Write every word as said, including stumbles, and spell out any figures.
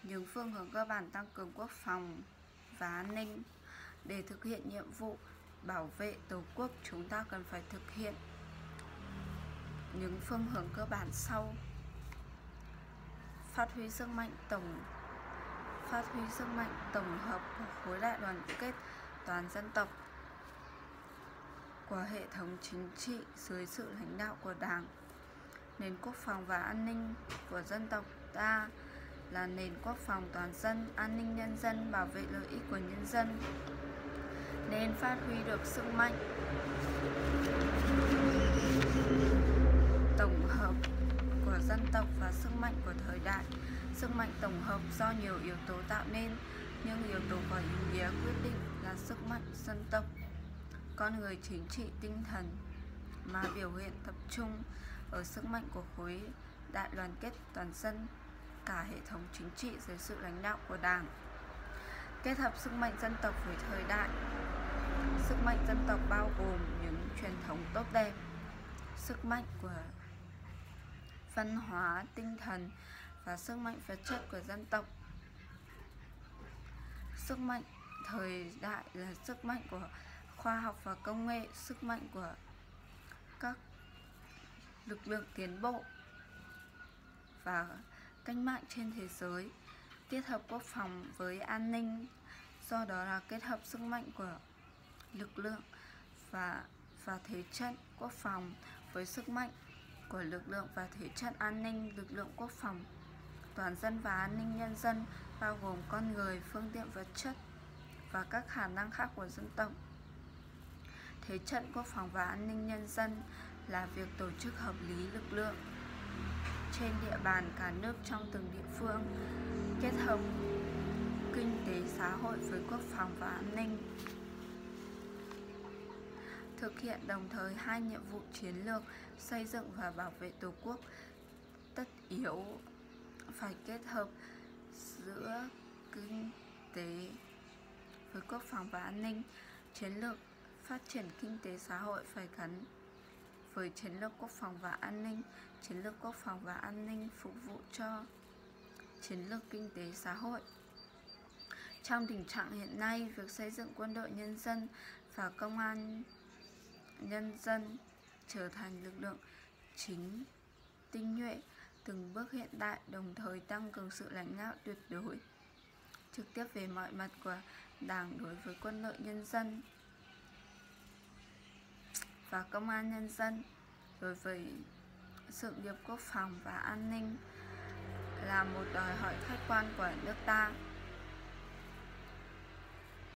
những phương hướng cơ bản tăng cường quốc phòng và an ninh. Để thực hiện nhiệm vụ bảo vệ Tổ quốc, chúng ta cần phải thực hiện những phương hướng cơ bản sau. Phát huy sức mạnh tổng phát huy sức mạnh tổng hợp của khối đại đoàn kết toàn dân tộc, của hệ thống chính trị dưới sự lãnh đạo của Đảng. Nền quốc phòng và an ninh của dân tộc ta là nền quốc phòng toàn dân, an ninh nhân dân, bảo vệ lợi ích của nhân dân, nên phát huy được sức mạnh tổng hợp của dân tộc và sức mạnh của thời đại. Sức mạnh tổng hợp do nhiều yếu tố tạo nên, nhưng yếu tố có ý nghĩa quyết định là sức mạnh dân tộc, con người, chính trị, tinh thần, mà biểu hiện tập trung ở sức mạnh của khối đại đoàn kết toàn dân, cả hệ thống chính trị dưới sự lãnh đạo của Đảng. Kết hợp sức mạnh dân tộc với thời đại. Sức mạnh dân tộc bao gồm những truyền thống tốt đẹp, sức mạnh của văn hóa, tinh thần và sức mạnh vật chất của dân tộc. Sức mạnh thời đại là sức mạnh của khoa học và công nghệ, sức mạnh của các lực lượng tiến bộ và cách mạng trên thế giới. Kết hợp quốc phòng với an ninh, do đó là kết hợp sức mạnh của lực lượng và và thế trận quốc phòng với sức mạnh của lực lượng và thế trận an ninh. Lực lượng quốc phòng toàn dân và an ninh nhân dân bao gồm con người, phương tiện vật chất và các khả năng khác của dân tộc. Thế trận quốc phòng và an ninh nhân dân là việc tổ chức hợp lý lực lượng trên địa bàn cả nước trong từng địa phương, kết hợp kinh tế xã hội với quốc phòng và an ninh, thực hiện đồng thời hai nhiệm vụ chiến lược xây dựng và bảo vệ Tổ quốc. Tất yếu phải kết hợp giữa kinh tế với quốc phòng và an ninh. Chiến lược phát triển kinh tế xã hội phải gắn với chiến lược quốc phòng và an ninh. Chiến lược quốc phòng và an ninh phục vụ cho chiến lược kinh tế xã hội. Trong tình trạng hiện nay, việc xây dựng quân đội nhân dân và công an nhân dân trở thành lực lượng chính tinh nhuệ, từng bước hiện đại, đồng thời tăng cường sự lãnh đạo tuyệt đối trực tiếp về mọi mặt của Đảng đối với quân đội nhân dân và công an nhân dân đối với sự nghiệp quốc phòng và an ninh là một đòi hỏi khách quan của nước ta.